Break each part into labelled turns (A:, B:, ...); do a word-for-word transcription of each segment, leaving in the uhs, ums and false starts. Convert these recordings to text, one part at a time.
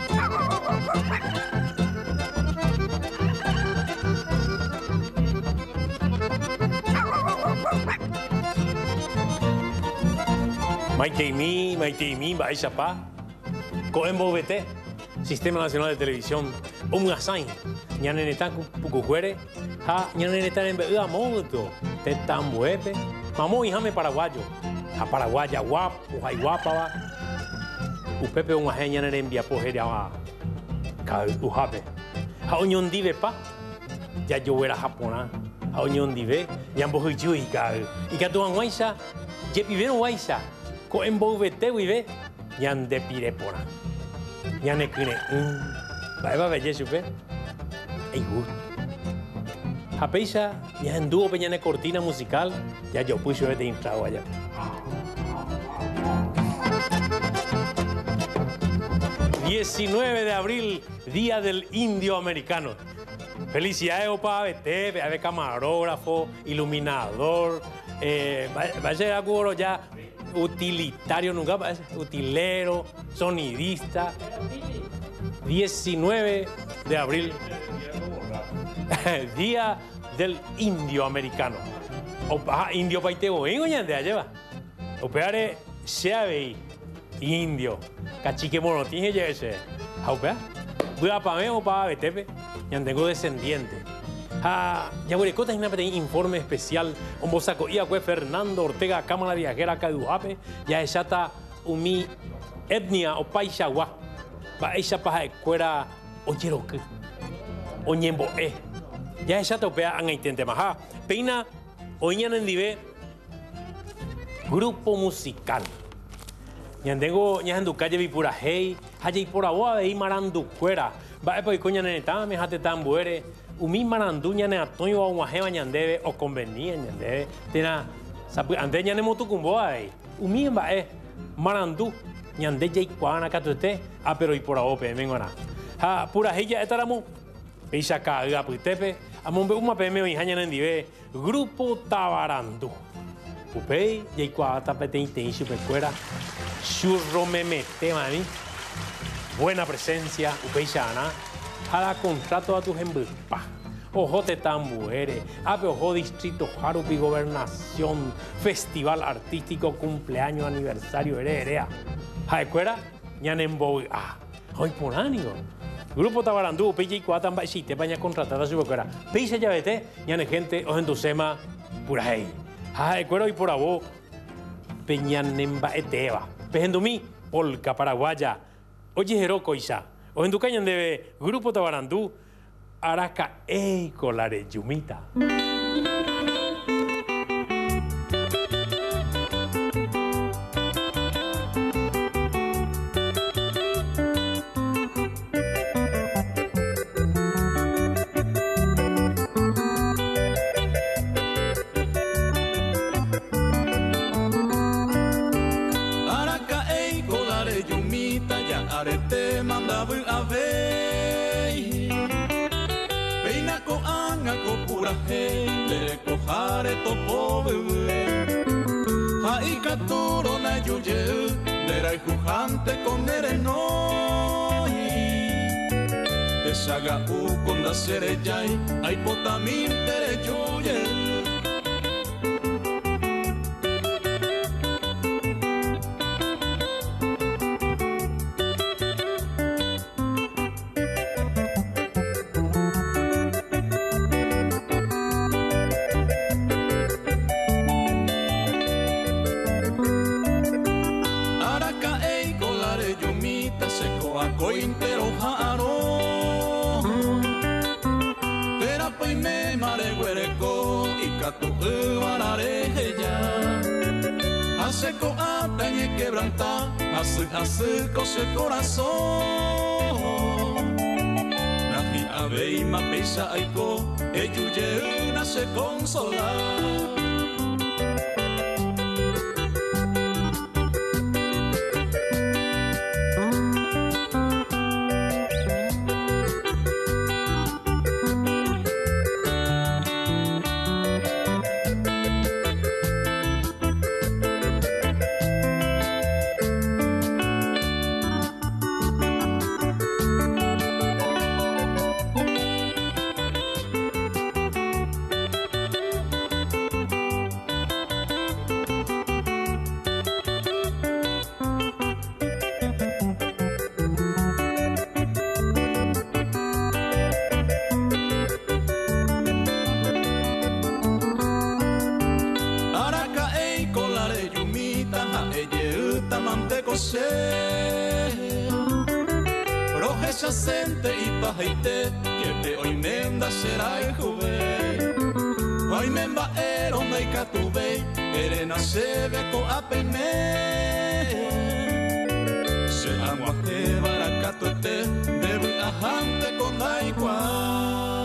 A: Maiteimi, Maiteimi, Baixapá, Coembovete, Sistema Nacional de Televisión, Umgasain, Ñanenetan Pucujuere, Ha Ñanenetan en Beuda Moto, Tetambuepe, Mamó y Jame Paraguayo, A Paraguaya Guapo, Guapa, Upepe Ungaje Ñaneren Viapojeria, Ujape, Ha Unión Dive Pa, Ya yo era japonés, Ha Unión Dive, Yambojuyu y Gal, y Catuan Guaisa, Yepivero Guaisa. Ko embovete vive yan de pirepona yan ekune un va va belle super ay gut hapeisa yan dúo peñane cortina musical ya yo puso de entrado allá diecinueve de abril, Día del Indio Americano. Felicidades, opa, vete, ve camarógrafo, iluminador, eh, vaya a cubro ya utilitario, nunca parece, utilero, sonidista. diecinueve de abril, Día del Indio Americano. Opa, indio paiteo, ¿eh? Oye, de allá va. Opeare, Xavi, indio, cachique monotín, ya ese. Opea, voy a pagar, opa, vete, ya tengo descendiente. Ah, ya voy a contar un informe especial. Un bosaco y a Fernando Ortega, Cámara Viajera, Caduape, ya es chata umi etnia o paisagua. Va esa paja escuela o yeroque o ñembo e. Ya es chata opea an intente maja. Peina o ñanen dive grupo musical. Ñandengo ñandu calle vipura hey, haye por aboa de marandu fuera. Va a poder coña neneta, me jate tan buere. Umi marandu ñane atoño o guajeva ñandebe o convenía ñandebe. Tena, ande ñane motucumboa ahí. Umi va e marandu ñande jay cuana catote, ah pero y por abope vengo na. Ha pura hey ya etaramo. Peisa caga putepe, amombe uma peme o ñañan dive grupo Tabarandú. Upei jay cuata pete intenso pecuera. Churro me mete mani. Buena presencia, Upeixana, a contrato a tus embuspas. Ojo te tambuere, ape ojo distrito Jarupi Gobernación, Festival Artístico, cumpleaños, aniversario, heredea. Jaecuera, ñanembo, ah, hoy por ánimo. Grupo Tabarandú, Upeiya y Cuatan, Baixite, paña contratada su boquera. Peisa ya vete, ñane gente, ojo en tu sema, pura hey. Jaecuera hoy por abo, peñanemba eteva. Pejendumí, polca paraguaya. Oye, Jeroco Isa, o en tu cañan de Grupo Tabarandú, Araca e colare yumita.
B: Arete mandaba a ver, peina ko anga ko pura he, le cojare topo bebé. Haika toro na yuye, dera jujante con erenoi. Te saga u con da serejai, ay potamir tere yuye. Cointero jaro, tera peime mare huereco y catu ubarare ya. Hace co atañe quebranta, hace hace cose corazón. Naji ave ma pesa aiko, eyuye una se consola. amante cosé. Roje chacente y pajaite, que te hoy menda será y juve. Hoy me embaero me catube, erena se ve co apeime. Se amo que baracatote, debo ajante con daikwa.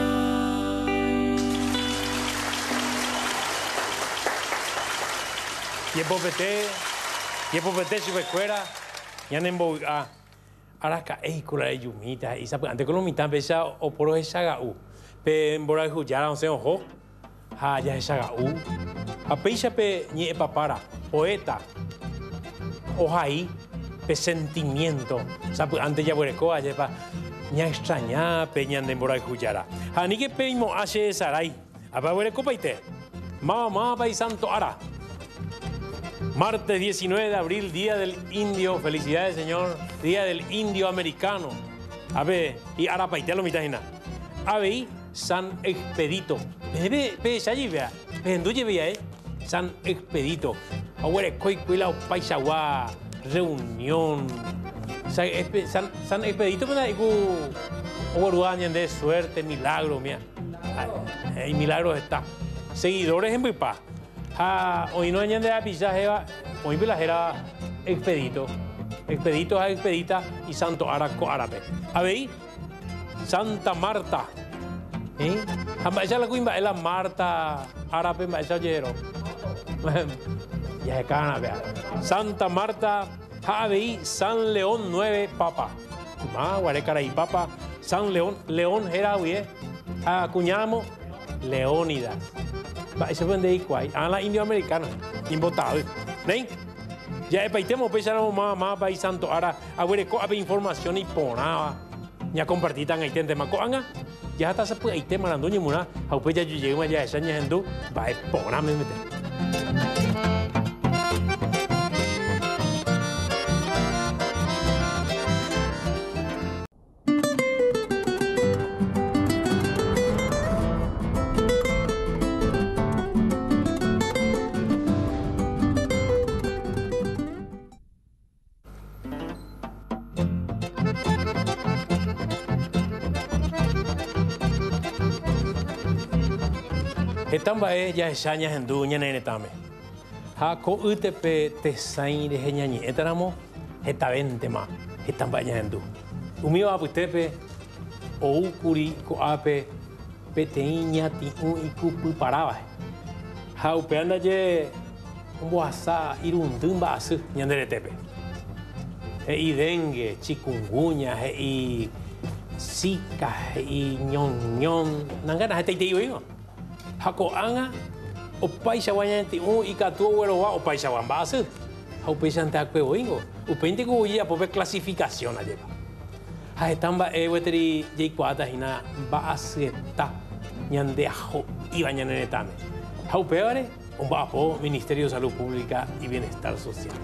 A: Tiempo pete, tiempo pete si recuerda, ya no embo a arasca eikula de yumita y sabe antes con los mitan pesa o por esa gau, pe embora juyara on se ojo, ha ya esa gau, a peisa pe ni papara, poeta, ojai, pe sentimiento, sabe antes ya bureco ayer pa ni extraña pe ni embora juyara, ha ni que pe mo hace sarai, apa bureco paite, mamá pa y santo ara. Martes diecinueve de abril, Día del Indio. Felicidades, señor. Día del Indio Americano. A ver, y ahora paitealo mi tajina. A ver, San Expedito. Ve, ve, allí vea. Venduye vea, eh. San Expedito. Ahora, coi, cuila, paisagua, reunión. San, San, San Expedito, me da igu. Oguaruañan de suerte, milagro, mía. Y milagros está. Seguidores en Buipá. Ah, hoy no añade a pillaje, hoy era Expedito, Expedito a Expedita y Santo Araco Árabe. A ver, Santa Marta, ¿eh? Ya la cuimba es la Marta Árabe, ya llegaron. Ya es cana, vea. Santa Marta, a ver, San León nueve Papa. Ah, Guarecara y Papa, San León, León era bien. Ah, cuñamos, Leónidas. Eso es de Iguay, a la indio americana, invotado. ¿Nen? Ya es paitemo, pues ya no más, más, país santo. Ahora, a ver, co, hay información y ponaba. Ya compartí tan ahí, tente, maco, anga. Ya hasta se puede ahí, te marando, ni muna. A pues ya yo llego allá, esa ña en du, va a poner, me mete. Etamba es ya esañas en duña nenetame. Ha ko utepe te sain de geñañi. Etaramo etavente ma. Etamba ya en du. Umio aputepe o ukuri ko ape peteiña ti un ikupu paraba. Ha upeanda je un boasa irundum basu ñanderetepe. E i dengue, chikungunya, e i zika, e i ñon ñon. Nangana hete ite yo. Hako anga o paisa guañanti un y catu hueroa o paisa guambase. Ha upeisa ante akwe oingo. Upente ko uya pope clasificación allá. Ha estamba e weteri jei cuata hina baaseta ñande ajo y bañanetame. Ha upeare un bapo Ministerio de Salud Pública y Bienestar Social.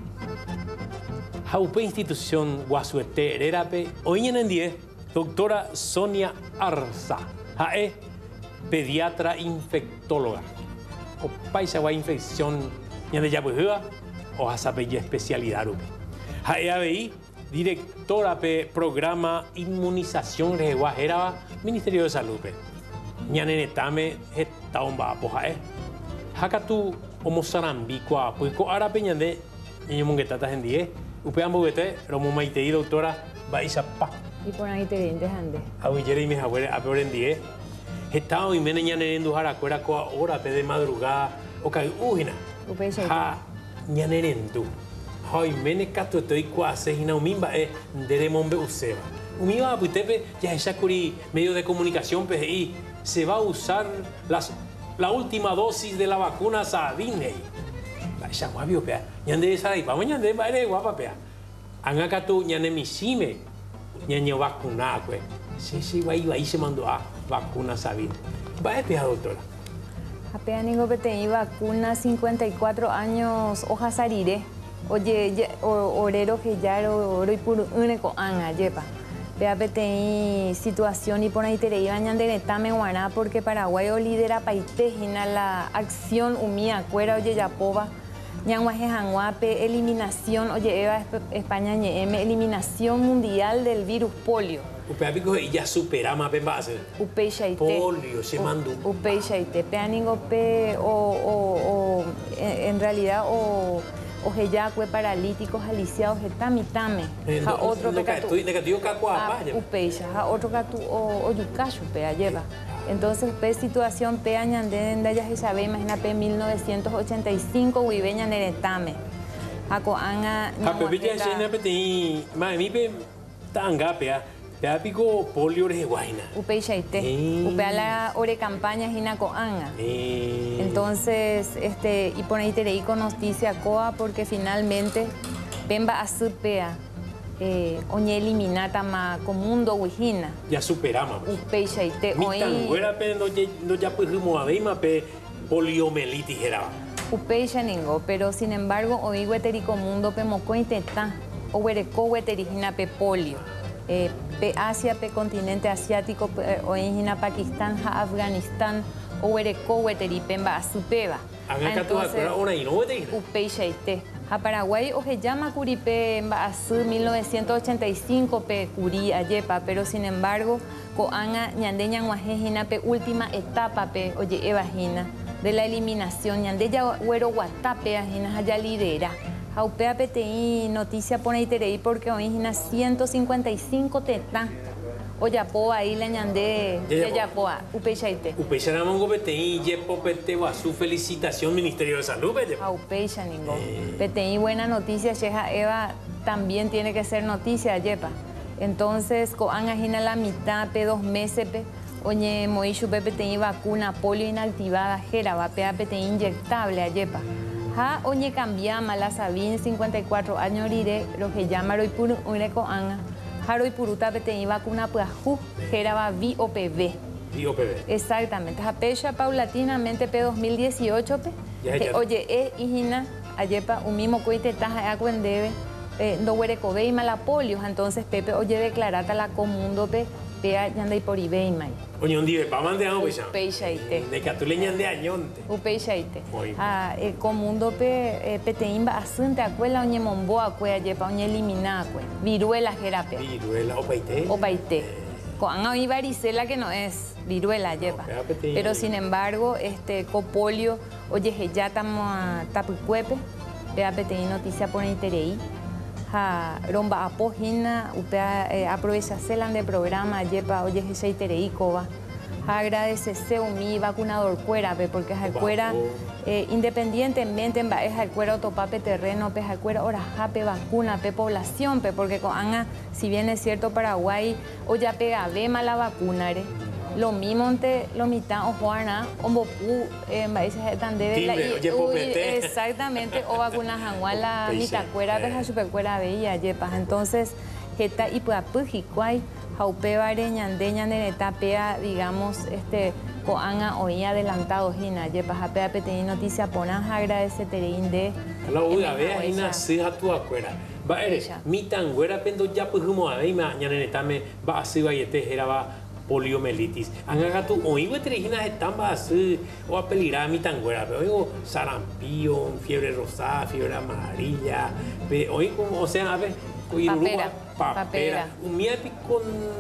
A: Ha upe institución guasuete hererape oiñen en diez doctora Sonia Arza. Ha e pediatra infectóloga. O paisa wa infección ñande ya bujua o hasape ya especialidad rupe. Ha E A B I directora pe programa inmunización reguajera Ministerio de Salud pe. Ñanenetame está un bapo ha e. Hakatu homo sarambicua pues ko arape ñande ñe mongetata en diez. Upe ambogete romo maitei doctora baisa pa.
C: Y por ahí te dientes ande.
A: Aguillere y mis abuelos a peor en diez. Estaba y mene ñanere en dujara cuera coa hora pe de madrugada o que ujina. Ha ñanere en du. Hoy mene cato estoy cuase y no mimba es de demombe useba. Umiba putepe ya esa curi medio de comunicación pe y se va a usar las la última dosis de la vacuna Sabine. Esa guapio pe. Ñande sarai vamos ñande bare guapa pe. Anga catu ñane misime ñaño vacuna pues. Sí, sí, ahí, ahí se mandó a vacuna Sabine. Va a pegar, doctora.
C: Apea nigo petei vacuna cincuenta y cuatro años hoja sarire. Oye, orero que ya oro y puro único anga, yepa. Vea petei situación y por ahí te iba ñande tame guaná porque Paraguay lidera paitejina la acción umía cuera oye yapova Ñanguaje Janguape, eliminación, oye, Eva España ñeme, eliminación mundial del virus polio.
A: Upeapico ya superama pe base.
C: Upeixaite.
A: Polio, se mandó.
C: Upeixaite. Peaningo pe o, o, o en realidad o o heyacue paralíticos aliciados etamitame. Ha otro pecatu.
A: Negativo cacuapa.
C: Upeixa, ha otro catu o o yucacho pea lleva. Entonces, pe situación pe añande en daya sabe imagina pe mil novecientos ochenta y cinco huibeña neretame. Ako anga.
A: Ha pe villa chena pe ti, ma mi pe tanga pea. Pea pico polio de guaina.
C: Upeixaite. Upea la ore campaña hina ko anga. Entonces, este y por ahí te leí con noticia coa porque finalmente pemba asupea. Eh, oñe eliminata ma comundo wihina.
A: Ya superamos.
C: Upeixaite.
A: Hoy. Fuera pe no no ya pues como aveima pe poliomielitis era.
C: Upeixa ningo, pero sin embargo hoy hueterico mundo pe mocointeta o huereco hueterigina pe polio. Eh, pe Asia, pe continente asiático, hoy en Pakistán, Afganistán, o huereco hueteri pemba asupeva.
A: Entonces,
C: upeixaite. A Paraguay o se llama Curipe en mil novecientos ochenta y cinco pe Curi ayepa, pero sin embargo, coanga ñandeña guajejina pe última etapa pe oye evajina de la eliminación ñandeya huero guatape ajina haya lidera. Aupea P T I noticia pone iterei porque hoy hina ciento cincuenta y cinco teta. Oyapo ahí le ñande de Yapoa, Upeixaite.
A: Upeixa namongo P T I, Yepo P T I, su felicitación Ministerio de Salud.
C: Upeixa ningo. P T I buena noticia, Cheja Eva también tiene que ser noticia, Yepa. Entonces, coan ajina la mitad, pe dos meses, pe. Oye, moishu P T I vacuna polio inactivada, jera, va P T I inyectable, Ayepa. Ha oñe cambiama la sabin cincuenta y cuatro años rire lo que llama roi puru ureco anga haroi puruta P T I vacuna puaju geraba vi O P V.
A: Vi O P V.
C: Exactamente. Ha pecha paulatinamente P dos mil dieciocho pe.
A: Ya, ya.
C: Oye, e hijina ayepa un mismo coite taja acuendebe eh, no huereco ve y mala polio, entonces Pepe oye declarata la comundo pe pea ñande por ibeimai.
A: Oye, un día pa mande a Upeixa.
C: Upeixaite.
A: De que tú le ñande añonte.
C: Upeixaite. Ah, eh, comundo pe eh, peteimba asunte acuela oñe mombo acue yepa oñe elimina acue. Viruela jerape.
A: Viruela opaite.
C: Opaite. Con hoy varicela que no es viruela yepa.
A: No,
C: pero sin embargo, este copolio oye ya estamos a tapucuepe. Pea peteí noticia por interei. Ha romba apogina upea eh, aprovecha celan de programa yepa oye je terei coba ha agradece se umi vacunador cuera pe porque es cuera eh, independientemente en es el cuera autopape terreno pe es cuera ora jape vacuna pe población pe porque con anga si bien es cierto Paraguay o ya pega ve mala vacuna re lo mismo ante lo mitad o juana o bopu en países tan debe la exactamente o vacunas anguala mitad cuera deja super cuera veía yepas entonces jeta y pues apujicuay jaupe bare ñande ñande etapea digamos este coanga hoy adelantado hina yepas apea peteni noticia ponas agradece terein de
A: la uya vea hina se a tu acuera va eres mi tanguera pendo ya pues como a me ñande etame va así va yete era va poliomielitis. Anga tu hoy veterinas están así o a peligrar mi tanguera, pero oigo sarampión, fiebre rosada, fiebre amarilla, hoy como o sea, a ver,
C: papera,
A: papera, un miapi con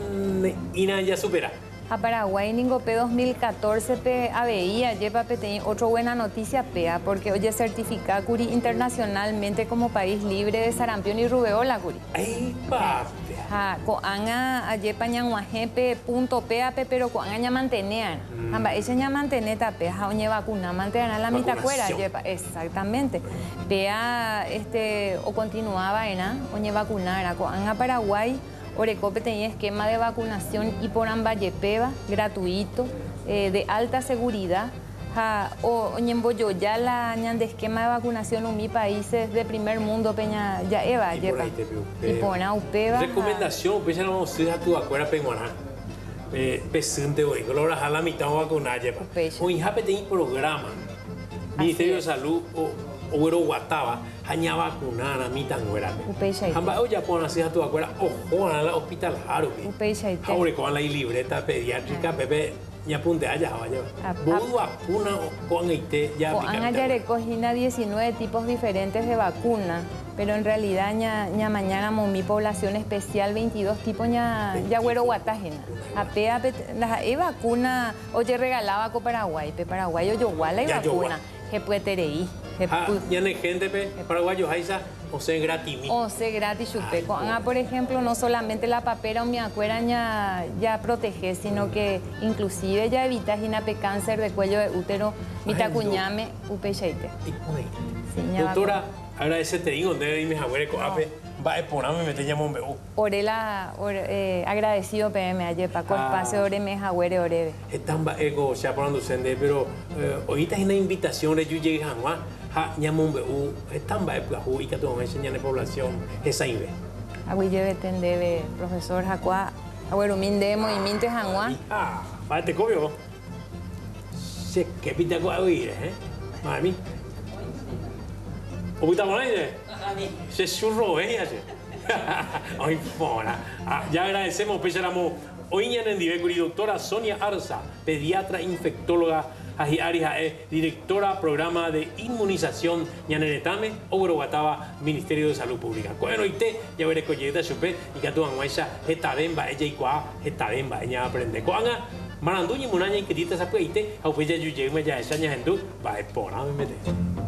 A: ina ya supera.
C: A Paraguay ningo P dos mil catorce pe aveía yepa pe otra buena noticia pea porque oye certificada curi internacionalmente como país libre de sarampión y rubeola curi.
A: Ay, pa.
C: Ha coanga ayepa ñanguajepe punto pea pe pero coanga ña mantenean. Amba ese ña manteneta pe ha oñe vacuna mantener la mitad cuera yepa exactamente. Pea este o continuaba ena oñe vacunar a coanga Paraguay Orecope tenía esquema de vacunación y por Ambayepeva, gratuito, eh, de alta seguridad. Ja, o Oñemboyo ya la ñan de esquema de vacunación en mi países de primer mundo peña ya eva
A: y
C: yepa.
A: Y
C: por Upeva.
A: Recomendación, pues ya no vamos a tu acuerdo penguana. Pesante hoy, colora a la mitad vacunar yepa. O injape tiene programa. Ministerio de Salud o o guataba haña vacunar a mi tanguera. Hamba o ya pon así a tu acuerdo ojo a la hospital haru.
C: Upeixaite.
A: Ahora con la libreta pediátrica pepe Ya apunte allá, vaya. Bodo vacuna con este ya.
C: Con ya recogina diecinueve tipos diferentes de vacuna, pero en realidad ya, ya mañana mi población especial veintidós tipos ya ya güero guatajena. Apea la e vacuna oye regalaba con Paraguay, pe Paraguay yo guala y vacuna. Que puede tereí.
A: Ah, ya no hay gente pe paraguayos aisa o sea gratis.
C: O sea gratis chupé. Ah, por ejemplo, no solamente la papera o mi acuera ya, ya protege, sino que inclusive ya evita jinape cáncer de cuello de útero, mitacuñame, upecheite.
A: Doctora, agradecete digo, de mi abuela coape, va a exponerme me te llamo un
C: Orela, eh, agradecido P M ayer para con espacio ore me abuela oreve.
A: Están va ego ya hablando sende, pero ahorita es una invitación de yo llegué a Juan. Ha nyamon be u están va eplahu y que todo enseñan la población esa inve.
C: Agui lleve tendebe profesor Jacua, abuelo minde movimiento Hanwa.
A: Ah, va te cobio. Se que pita con oír, eh. Mami. O puta monaide. Se churro eh ya. Ay, fora. Ya agradecemos pesáramos hoy en Divecuri doctora Sonia Arza, pediatra infectóloga. Aji Arija es directora programa de inmunización Ñaneretame, Ogroguataba, Ministerio de Salud Pública. Bueno, y te ya veré coyeta chupe y que tu anguaisa esta bemba ella y cuá esta bemba ella aprende. Coanga maranduñi munaña y que tita sa puite, au pues ya yo llegué ya esa ña hendu va a pona me mete.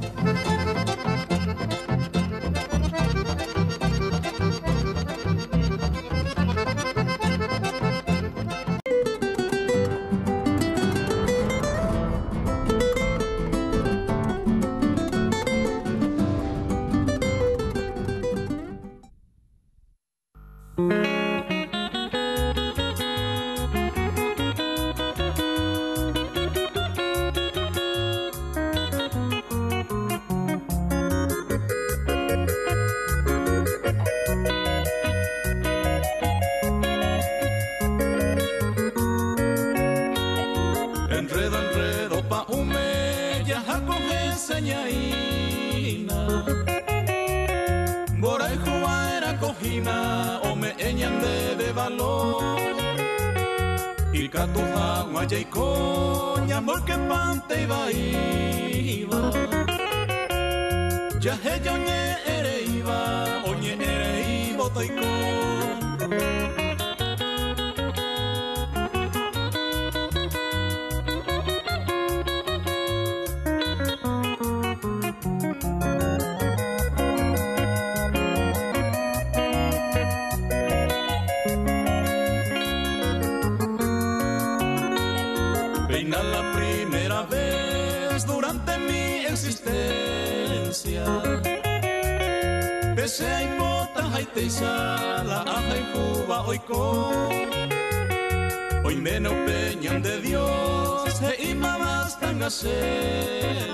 B: Hoy menos peñan de Dios e imabas tan hacer.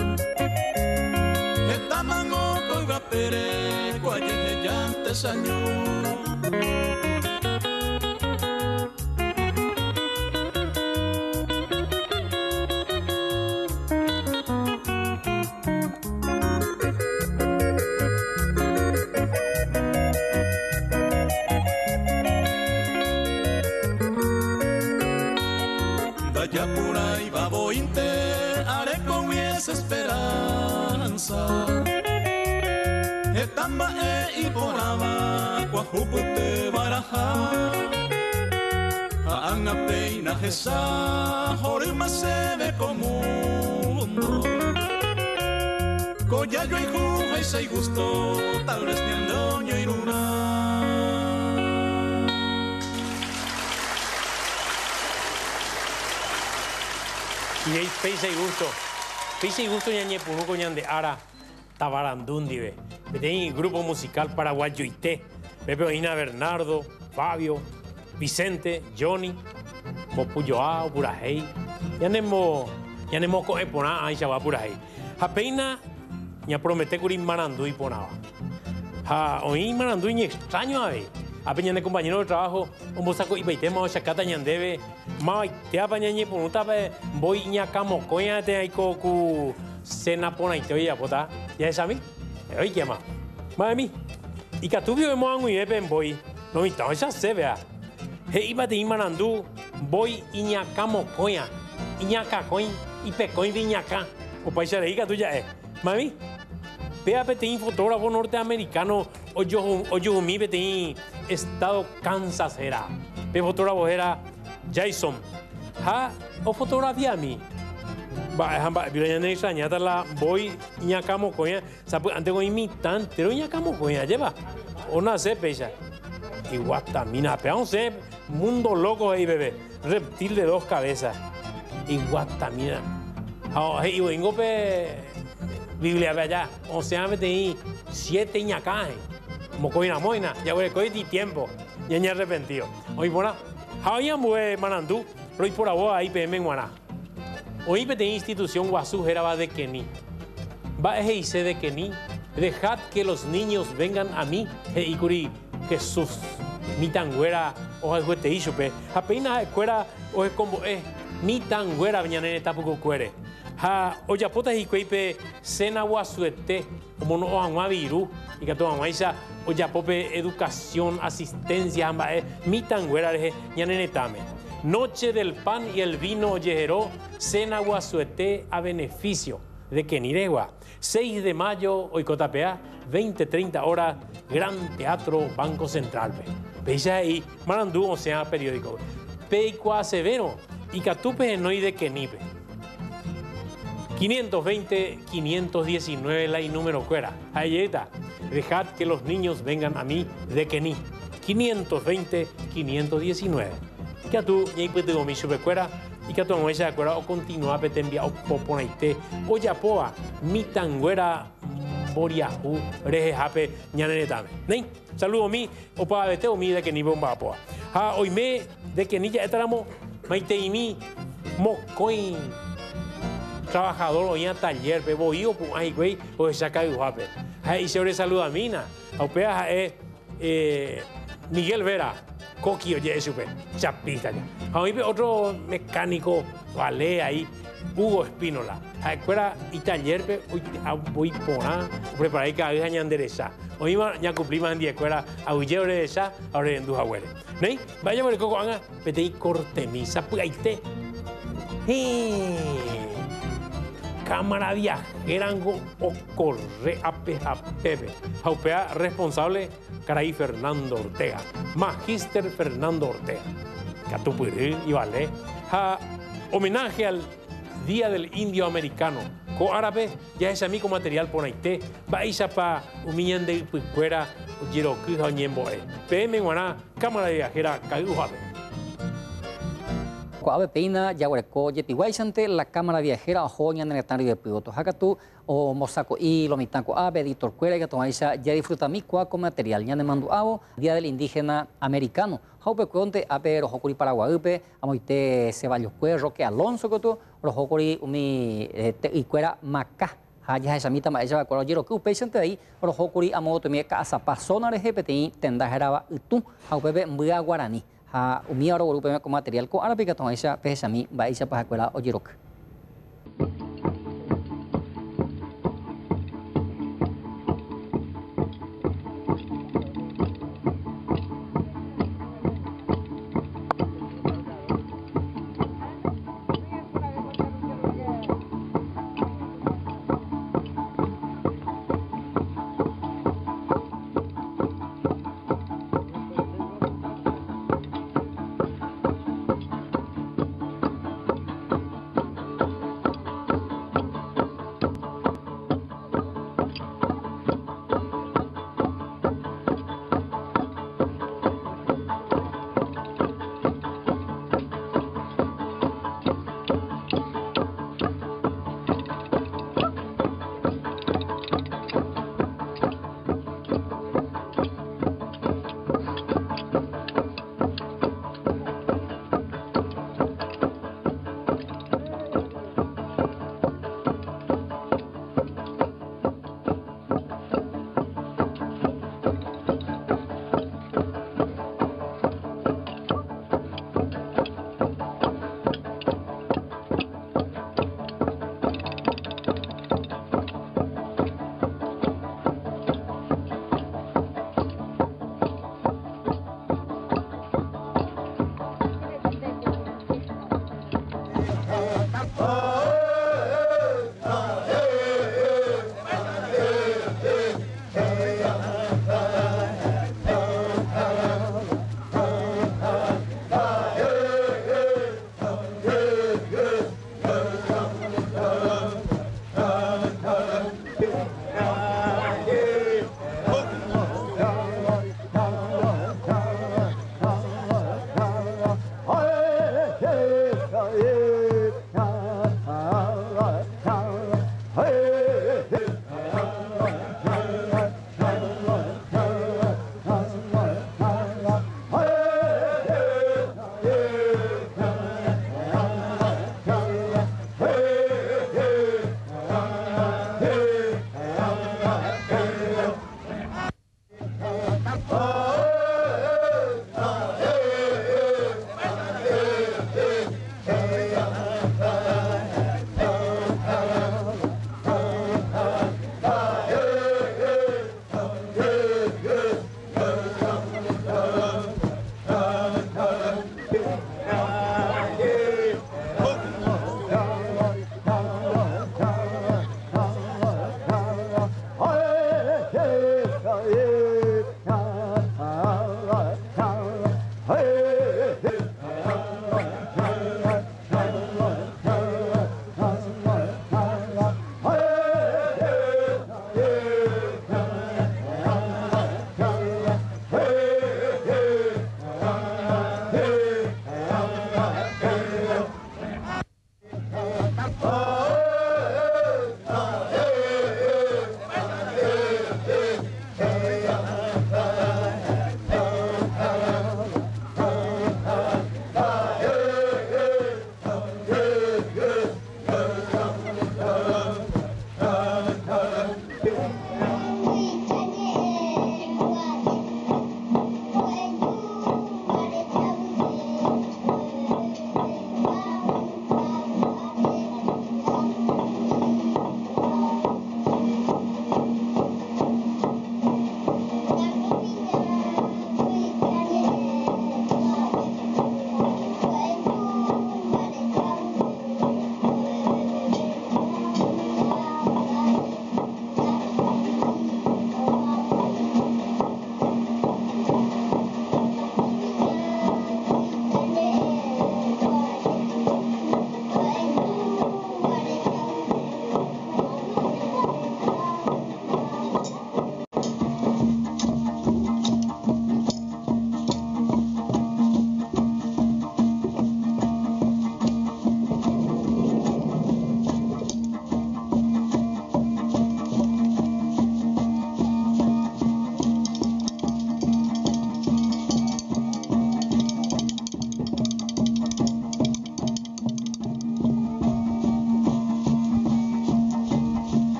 B: Esta mango coiga pere cuaye llante sañó. Etamba e iporaba cuajupute baraja Haanga peina jesa Jorima se ve como mundo Coyayo y juja y se gusto Tal vez ni andoño y luna.
A: Y ahí peisa y gusto Peisa y gusto ñañe punuco ñande ara Tabarandundive. Tenía grupo musical paraguayo y té. Pepe Oina, Bernardo, Fabio, Vicente, Johnny, Popuyoa, Purajei. Ya nemo, ya nemo con epona ahí chava Purajei. Japeina, ya promete curin Marandú y ponaba. Ja, oí Marandú y extraño a ver. A peña de compañero de trabajo, un bosaco y baitema o chacata ñandebe. Ma, te apañañe ponuta pe, voy ña camo coña te hay cocu. Cena pona y te oye a pota. ¿Ya es a mí? Oye, ¿qué más? Madre mía. Y que tú vio hemos muy bien, boy. No, y todo ya se vea. He iba de Imanandú. voy iñaca mocoña, iñaca coin y pecoin viñaca. O paisa de hija tuya es. Mami, vea peteín fotógrafo norteamericano, o yo, o yo mi peteín estado Kansas era. Pe fotógrafo era Jason. Ha, o fotografía a mí. Va, va, pero ya no extraña, la voy iñaca mocoña, sabe, antes con imitante, pero iñaca mocoña, lleva. O no sé, pecha. Y guatamina, pero no sé, mundo loco ahí, bebé. Reptil de dos cabezas. Y guatamina. Y vengo pe Biblia ve allá. O sea, me tení siete iñacajes. Mocoina moina. Ya voy a coger tiempo. Ya me arrepentido. Hoy por ahora, había muy manandú. Hoy por ahora ahí pe me guaná. Hoy pe tenía institución guasú era de Kení. Va a hice de Kení. Dejad que los niños vengan a mí. Y curi Jesús. Mi tanguera o es huete y chupe. Apenas escuela o es como es. Mi tanguera mañana en tampoco cuere. Ha oyapota y cuipe sena guasuete como no agua viru y que todo maíza oyapope educación asistencia amba mi tanguera de ñanenetame. Noche del pan y el vino oyejero sena guasuete a beneficio de Keniregua. seis de mayo oicotapea veinte treinta horas Gran Teatro Banco Central. Veis ahí Marandú o sea periódico. Peicua severo y catupe no y de Kenipe. quinientos veinte, quinientos diecinueve la y número cuera. Ahí está. Dejad que los niños vengan a mí de Kení. quinientos veinte, quinientos diecinueve. Que a tú, y pues tengo mi chupecuera, y que a tu amuesa de cuera, o continúa, te envía, o poponaite, o yapoa, mi tanguera, boriahu, rejejape, ñanenetame. ¿Nei? Saludo mi, o para vete o mi de Kení bomba poa. Ha, hoy me, de Kení ya estaremos, maite y mi, mocoin. Trabajador hoy en taller, bebo yo, pues ahí güey, o se saca de guape. Ahí se le saluda a Mina. Aupea es Miguel Vera, Coqui oye supe, chapista ya. Ahí otro mecánico, vale ahí, Hugo Espínola. A escuela y taller, voy por ahí, preparar que haga ñanderesa. Hoy ya cumplimos en día escuela, a huye de esa, ahora en tus abuelos. ¿Nei? Vaya por el coco, anga, vete y cortemisa, pues ahí te. Cámara viajera o corre a pepe. Jaupea responsable, Caray Fernando Ortega. Magíster Fernando Ortega. Catupuri y vale. Ha, homenaje al Día del Indio Americano. Co árabe, ya es amigo material por Haití. Baiza pa humillan de Picuera, Yeroku, Jañemboe. P M Guaná, Cámara viajera, Cayujabe.
D: Coabe peina, yaguareco, yetihuaisante, la cámara viajera, ojo, ñanetario de piloto. Hakatu, o mosaco y lo mitanco abe, editor cuera, que tomaisa, ya disfruta mi cuaco material, ñane mando avo, Día del Indígena Americano. Haupe cuonte, abe, rojocuri paraguayupe, amoite Ceballos Cuerro, Roque Alonso, que tú, rojocuri, umi, y cuera macá. Haya esa mitad, ella va a cuadrar, yo que upéisante ahí, rojocuri, amoto, mi casa, pasona de G P T I, tenda geraba, y tú, haupe, muy guaraní. Ha umi aro grupo me ko material ko arabi ka tong isa pesa mi ba isa pa hakwela o jirok.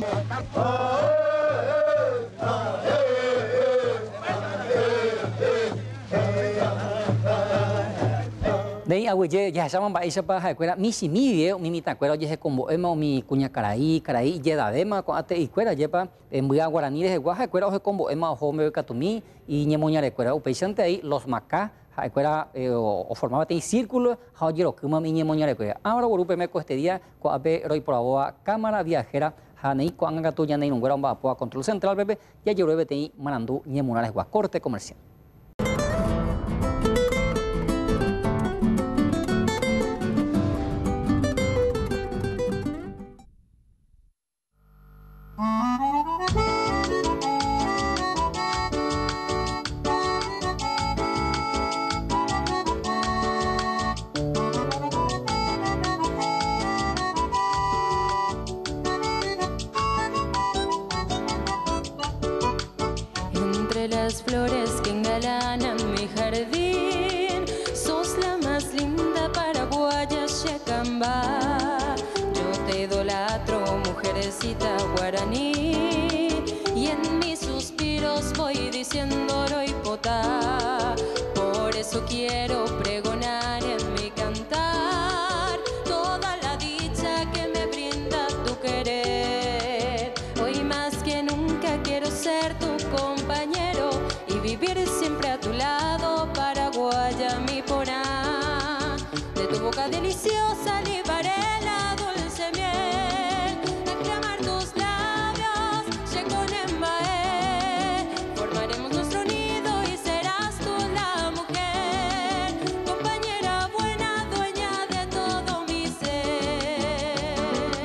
D: Đấy, abuelo ya llaman para esa paja de cuera. Mi si mi video, mi mitad cuera oye se combo ema o mi cuña caraí, caraí, yeda dema con ate y cuera yepa en muy guaraní de guaja cuera oje combo ema o home catumi y ñemoña de cuera. Upeisante ahí los macá, ja cuera o formaba te círculo, ja oyero kuma mi ñemoña de cuera. Ahora gurupe me este día con ape roy por aboa cámara viajera. Hanei con angatu ya nei un guera un a control central bebé ya yo bebé te manando ñemona de gua corte comercial.
E: Las flores que engalanan mi jardín, sos la más linda paraguaya Chacambá. Yo te idolatro, mujercita guaraní, y en mis suspiros voy diciendo roipotá. Por eso quiero pregonar en mi cantar toda la dicha que me brinda tu querer. Hoy más que nunca quiero ser tu compañero y vivir siempre a tu lado, paraguaya mi porá. De tu boca deliciosa libaré la dulce miel, aclamar tus labios, Checonembaé. Formaremos nuestro nido y serás tú la mujer, compañera buena, dueña de todo mi ser.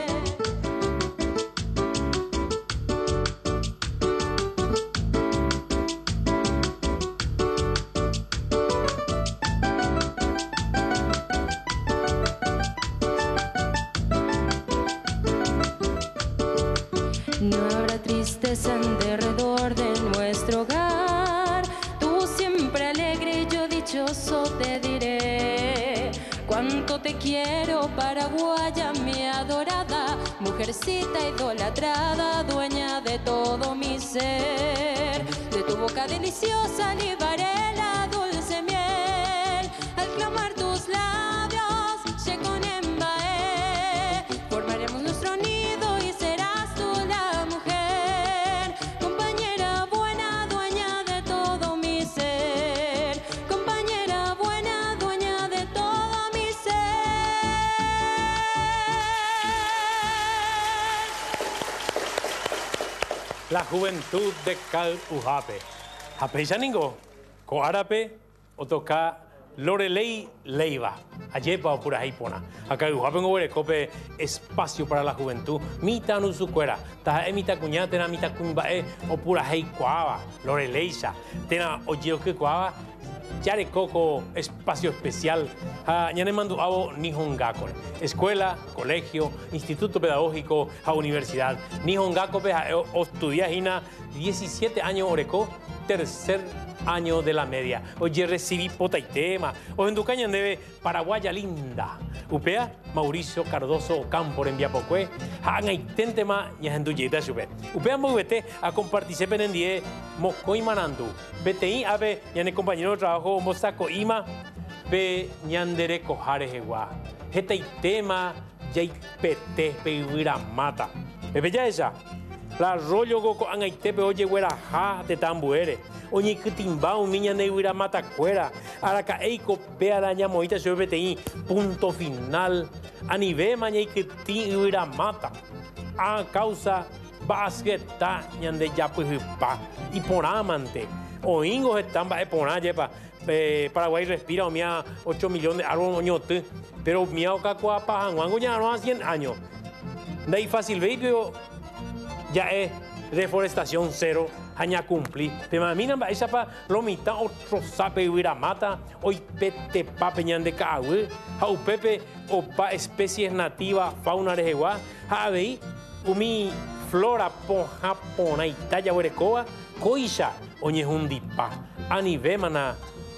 E: No habrá tristeza en derredor de nuestro hogar. Tú siempre alegre y yo dichoso te diré cuánto te quiero, paraguaya mi adorada, mujercita idolatrada, dueña de todo mi ser. De tu boca deliciosa libaré la dulce miel, al clamar tus labios, Checonembaé. Formaremos nuestro nido y serás tú la mujer, compañera buena, dueña de todo mi ser, compañera buena, dueña de todo mi ser.
A: La juventud de Cal Ujape. Apeisaningo, Coarape, Otoca, Lorelei Leiva, Ayepa o Pura Jaipona. Acá Ujape en Cope, espacio para la juventud. Mita no sucuera, Taja emita cuñada, tena mita cumbae o Pura Jaicuava, Loreleisa, tena Oyeo que Cuava. Yare Coco, espacio especial, a Ñanemandu Abo Nihongakore, escuela, colegio, instituto pedagógico, a universidad. Nihongakore, estudia Hina, diecisiete años Oreco, tercer año de la media. Oye, recibí pota y tema. O en Ducaña debe Paraguaya linda. Upea, Mauricio Cardoso Campor en Viapocue. Han aitente ma ñahenduyita chupe. Upea movete a compartirse penendie Moscoy Manandu. Beteí ave ñane compañero de trabajo Mosaco Ima. Be ñandere cojare jegua. Jeta y tema ya y pete peguira mata. Bebe ya esa. La rollo goco an aitepe oye güera ja de tambuere. Oñi kitimba un niña neguira mata cuera. Araca eiko pea la ñamoita se bete punto final. Anive maña kitimba mata. A causa basqueta ñande ya pues pa. Y por amante. Oingos están ba epona yepa. Paraguay respira o mía ocho millones de árboles oñote. Pero mía oca cua pajanguango ya no a cien años. De ahí fácil baby. Ya es reforestación cero, aña cumplir. Pero a mí no me esa pa lo mitad otro sape huira mata, hoy pete pa peñan de cague, ha pepe o pa especies nativas, fauna de jeguá, ha vei, umi flora po japona y talla huerecoa, coisha, oñe hundipa, anive mana.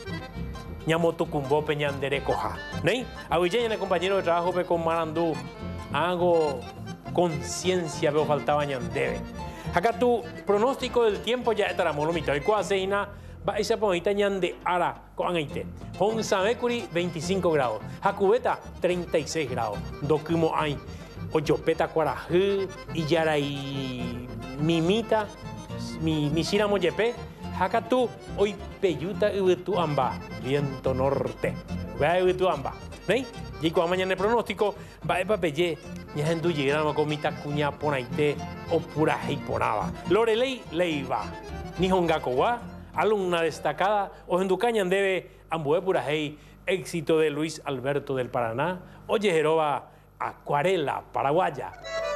A: Ñamoto cumbo peñan de recoja. ¿Nei? A hoy ya compañero de trabajo pe con Marandú, hago conciencia veo faltaba ñandebe. Acá tu pronóstico del tiempo ya estará molo mitad y cuaseina va esa ponita ñande ara con aite. Honsabekuri veinticinco grados, Jacubeta treinta y seis grados, Dokumo hay Oyopeta Cuarajú y Yaray Mimita mi misira moyepe. Acá tú hoy peyuta ubetu amba viento norte. Vea ubetu amba, ¿veis? Y cuando mañana el pronóstico va a papelle, ya gente llega a comita cuña ponaite o pura y ponaba. Lorelei Leiva, Nihongakowa, alumna destacada, o en Ducañan debe ambue pura hey, éxito de Luis Alberto del Paraná, oye Jeroba, acuarela paraguaya.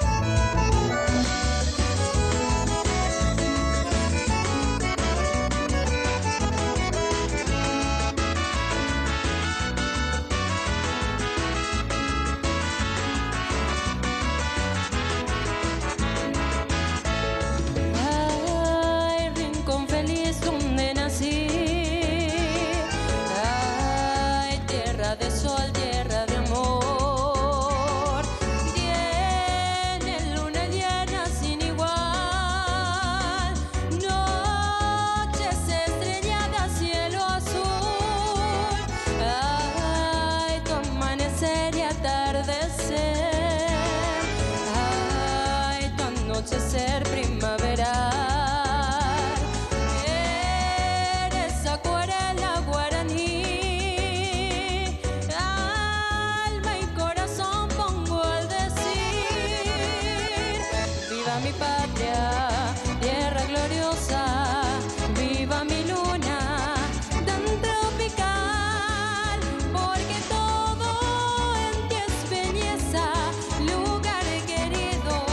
E: Ser primaveral, eres acuarela guaraní, alma y corazón pongo al decir, viva mi patria, tierra gloriosa, viva mi luna tan tropical, porque todo en ti es belleza, lugar querido.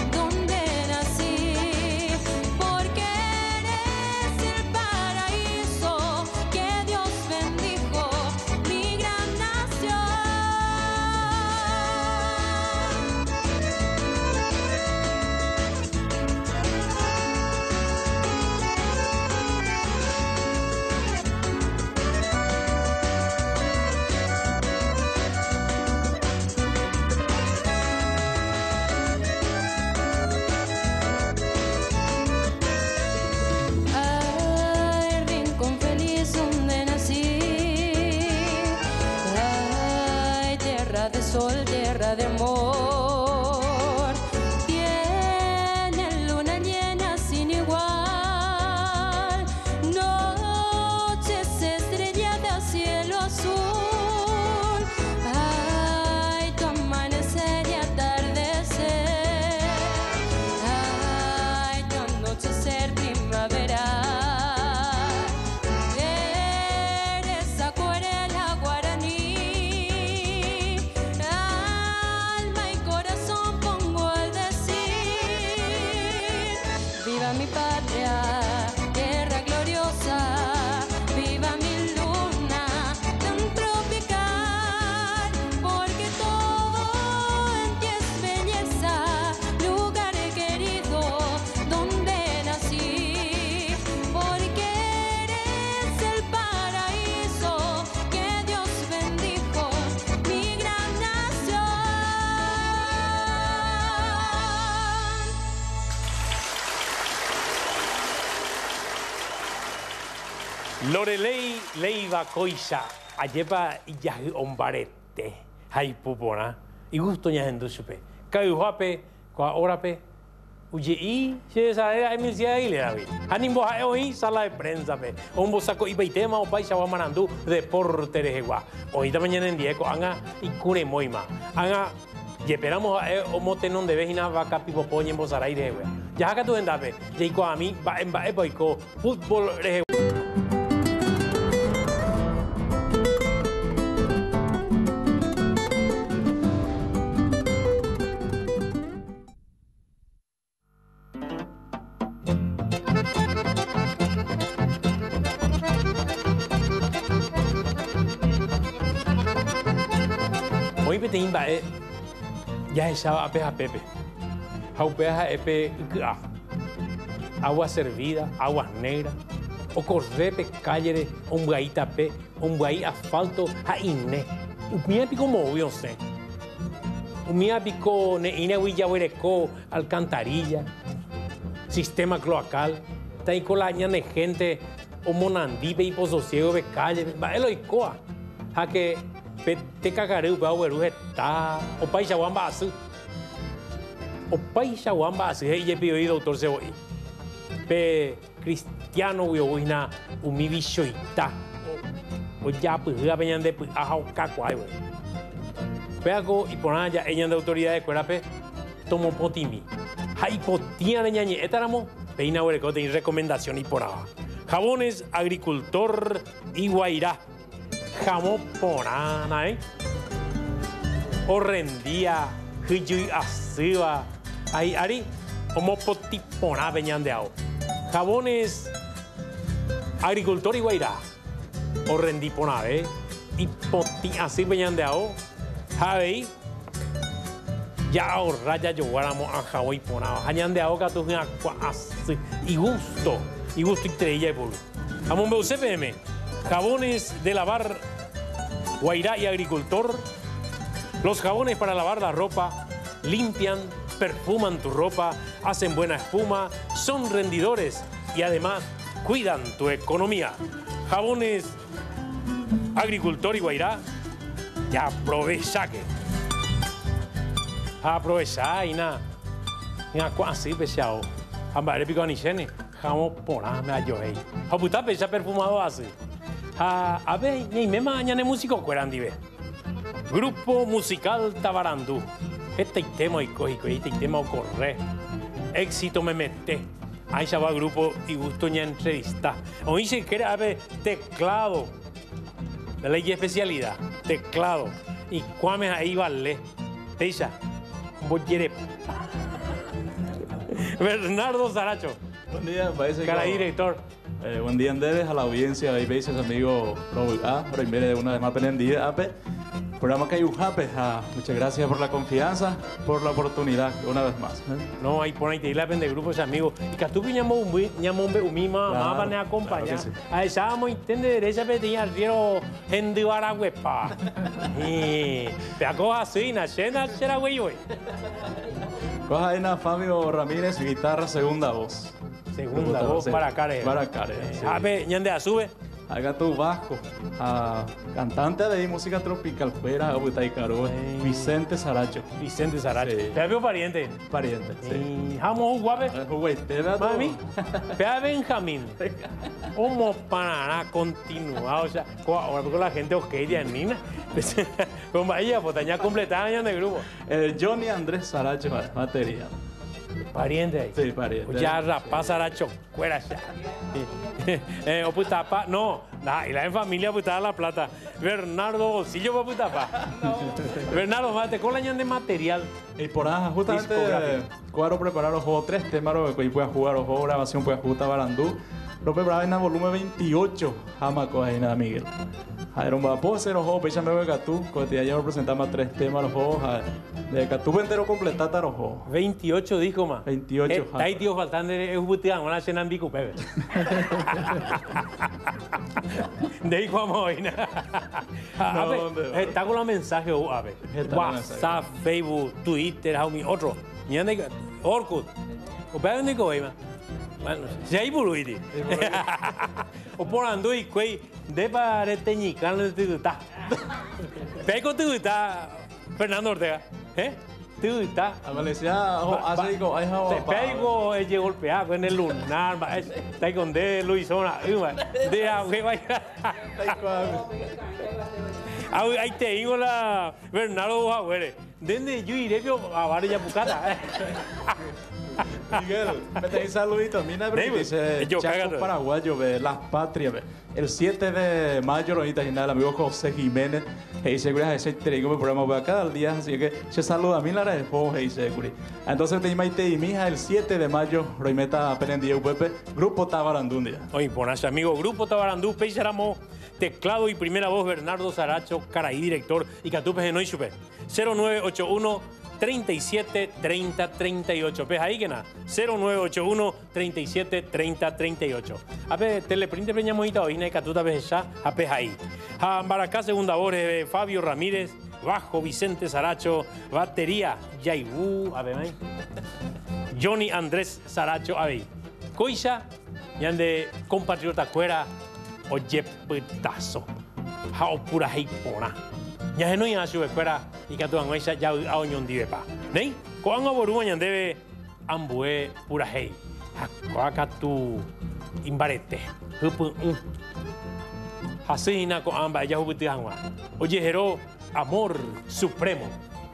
E: De sol, tierra de amor, tiene luna llena sin igual, noches estrelladas, cielo azul, ay, tu amanecer y atardecer, ay, tu anochecer primaveral, eres acuarela guaraní. Viva mi patria, tierra gloriosa, viva mi luna tan tropical, porque todo en ti es belleza, lugar querido donde nací, porque eres el paraíso que Dios bendijo, mi gran nación.
A: Lorelei Leiva Coisa, ayepa ya ombarete, hay pupona, y gusto ya en duchupe. Cayuape, qua orape, uye y se sabe a mil cia y le david. Animo a hoy sala de prensa pe, un bosaco y baitema o paisa wa manandu deporte de jegua. Hoy mañana en diego anga y cure moima, anga y esperamos a o motenon de vejina vaca pipopoña en bosaray de jegua. Ya acá tu endape, ya iko a mí va en va epoico fútbol de Hoy me tengo que ya echaba a peja pepe. Jaupeja epe agua servida, aguas negras, o correpe calle, un guaita pe, un guay asfalto, a inne. Mira como obvio sé. Umia pico ne ina huillahuereco, alcantarilla, sistema cloacal, está con la ñane gente, o monandipe y pososiego de calle, va el oicoa, a que te cagareu pa hueru está, o paisa guamba asu, o paisa guamba asu, y je pido doctor Ceboí, pe cristiano huihuina umi bichoita, o ya pues la peñan de pues aja o cacuay, peago y por allá ella de autoridad de cuerape tomo potimi, hay potia de ñañe, etaramo, peina huerecote y recomendación y por abajo. Jabones Agricultor y Guairá. Jamón porana, ¿eh? Horrendía, Huyuy Asiva. Ahí, Ari, como potipona peñandeao. Jabones Agricultor y Guairá. Horrendipona, ¿eh? Y poti así peñandeao. Javei. Ya ahorra, ya yo guáramos a jabón y ponado. Añandeao que tú así. Y gusto. Y gusto y treilla y polvo. Jamón B U C P M, jabones de lavar Guairá y Agricultor. Los jabones para lavar la ropa limpian, perfuman tu ropa, hacen buena espuma, son rendidores y además cuidan tu economía. Jabones Agricultor y Guairá, ya aprovecha que. Aprovecha y nada. Nada, así pesado. Ambare pico anichene. Jamón porá me ayohei. A puta pecha perfumado así. A a ver, ni me mañana músico cuerandive. Grupo musical Tabarandú. Este tema y cojico, este tema ocurre. Éxito me mete. Ahí se va el grupo y gusto ña entrevista. O dice que era ver teclado. De ley y especialidad. Teclado. Y cuames ahí vale. Ella. Vos quieres. Bernardo Saracho.
F: Buen día, parece
A: Cara
F: que...
A: director.
F: Eh, buen día, Andes, a la audiencia, ahí veis amigo Raúl A, primero de una vez más pendiente, Ape. Programa que hay un Ape, ah, muchas gracias por la confianza, por la oportunidad, una vez más. ¿eh?
A: No, hay por ahí te la de grupos amigos. Y que tú ñamo un ñamo un mima, más van a acompañar. A esa vamos intende derecha peteña riero gente baragüepa. Y te acoja así, na cena será güey hoy.
F: Coja ahí na Fabio Ramírez, guitarra, segunda voz.
A: Segunda voz para Care.
F: Para Care.
A: A ver, ñande sube.
F: Haga tu bajo. A cantante de música tropical fuera, Abutay Caro, Vicente Saracho.
A: Vicente Saracho.
F: Sí.
A: Te veo pariente.
F: Pariente, sí.
A: Y jamo guape.
F: Güey, te veo.
A: Mami, vea Benjamín. Como para continuar, o sea, ahora porque la gente ok de Anina. Como ella, pues tenía completada años de grupo.
F: El Johnny Andrés Saracho, material.
A: Pariente ahí.
F: Sí, pariente.
A: Ya rapaz Saracho, fuera ya. eh, o putapa, no, nah, y la en familia putada la plata. Bernardo Bolsillo para putapa. No. Bernardo, mate con la ñan de material.
F: Y por ahí, justamente, cuadro preparar los juegos tres temas, que puedes jugar los juegos, grabación, puedes jugar Barandú. Lo preparaba en el volumen veintiocho, Jamaco, ahí nada, Miguel. Era un vapor, cero juegos, pecha me voy a Catú, que ya presentamos tres temas, los juegos. De Catú entero completata los juegos.
A: veintiocho dijo más.
F: veintiocho.
A: Eh, ahí tío faltando es un butián, una cena en Bicu, Pepe. De ahí vamos hoy. Está con los mensajes, a ver. WhatsApp, Facebook, Twitter, otro. Orkut. O Pepe no digo, bueno, si hay buruiti. O por ando y cuey de para teñicar de tuta. Pego tuta Fernando Ortega, ¿eh? Tuta.
F: A Valencia, hace digo, hay
A: Te pego el golpeado en el lunar, está con de Luisona, de agua vaya. Ahí te digo la Bernardo Jaguere. ¿Dónde yo iré a Varilla Pucata?
F: Miguel, me tenéis saludito. Mira, dice Chaco Paraguayo, ve, Las Patrias, ve. El siete de mayo, ahorita y nada, el amigo José Jiménez, y seguro ese traigo mi programa cada día, así que se saluda a mí la de Fojo y seguro. Entonces te imagínate y mi hija el siete de mayo, Roimeta Penendía Pepe, Grupo Tabarandú un día.
A: Oye, ponas amigo, Grupo Tabarandú, Peixaramo, teclado y primera voz Bernardo Saracho, Caraí, director, y Catupes de Noisupe, cero nueve ocho uno treinta y siete treinta treinta y ocho. Pues ahí que nada, cero nueve ocho uno treinta y siete treinta treinta y ocho. A ver, teleprinte peñamojita hoy, ne catuta ves ya, a pues ahí. A Baracá, segunda voz, Fabio Ramírez, bajo Vicente Saracho, batería Yaibu, a ver, Johnny Andrés Saracho, a ver, Coisa, yande compatriota cuera, oye putazo, hao pura heipona. Ya no hay su escuela y que tu anguisa ya a oñón dive pa. ¿Nei? Cuando aboru yandebe ambue pura hei. Hakuaka tu imbarete. Hupu un. Hasina ko amba ya huputi hangwa. Oye hero amor supremo.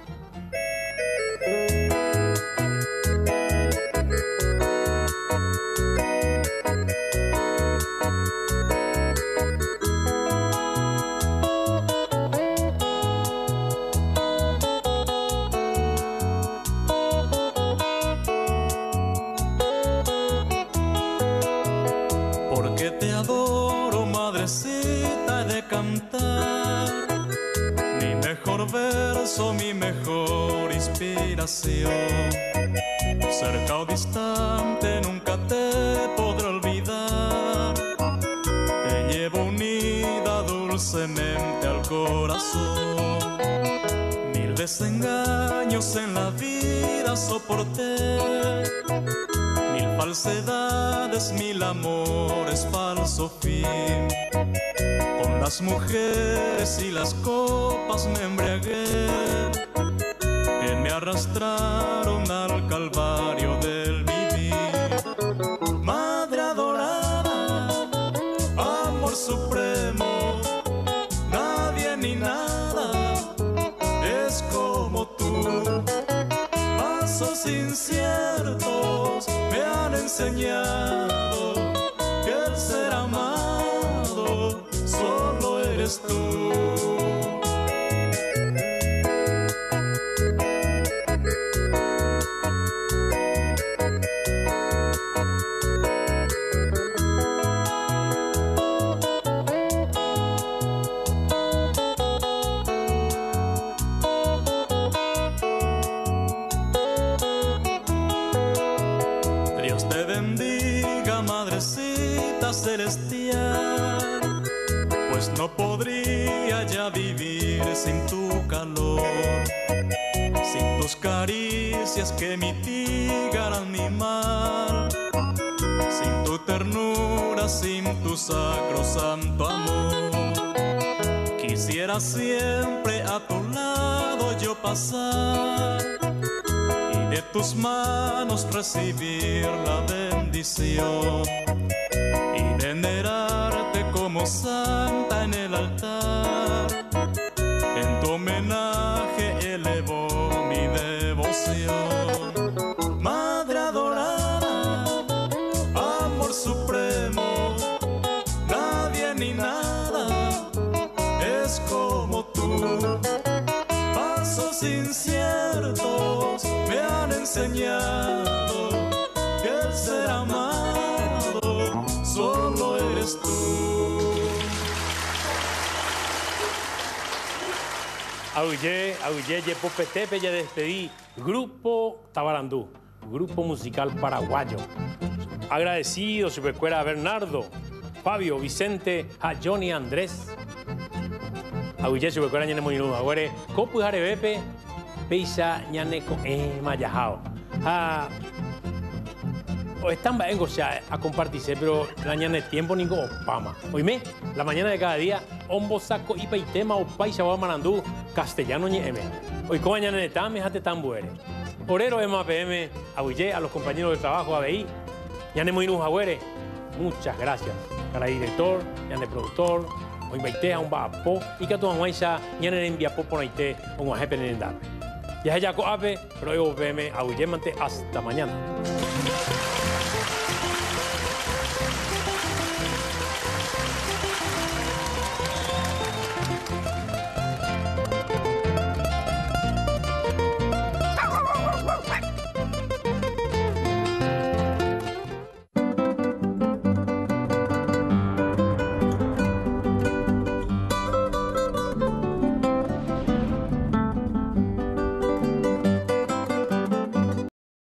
B: Mi mejor verso, mi mejor inspiración. Cerca o distante nunca te podré olvidar. Te llevo unida dulcemente al corazón. Mil desengaños en la vida soporté. Mil falsedades, mil amores, falso fin. Con las mujeres y las copas me embriagué, que me arrastraron al calvario del vivir. Madre adorada, amor supremo, nadie ni nada es como tú. Pasos inciertos me han enseñado que el ser amado solo eres tú. Dios te bendiga, madrecita celestial, pues no podría ya vivir sin tu calor, sin tus caricias que mitigaran mi mal, sin tu ternura, sin tu sacrosanto amor. Quisiera siempre a tu lado yo pasar y de tus manos recibir la bendición y venerarte como santa en el altar. En tu homenaje elevo mi devoción. Madre adorada, amor supremo, nadie ni nada es como tú. Pasos inciertos me han enseñado que el ser amado solo eres tú.
A: Auye, auye, ye popetepe, ya despedí. Grupo Tabarandú, grupo musical paraguayo. Agradecido, supercuera a Bernardo, Fabio, Vicente, a Johnny Andrés. Auye, supercuera ñane muy nudo. Ahora, copu jarebepe, peisa ñane con eh mayajao. Ah, o están vengo ya a compartirse, pero la mañana de tiempo ni como pama. Oíme, la mañana de cada día, ombo saco y paitema o paisa o marandú, castellano ni m. Hoy como mañana de tam, jate tan buere. Orero M A P M, abuye a los compañeros de trabajo, A B I, ñane muy nujabuere. Muchas gracias. Para el director, ñane productor, hoy baite a un bapo, y que tu amuesa, ñane envía popo naite, un guajepe en el dape. Ya ya coape, pero yo P M, abuye mante hasta mañana.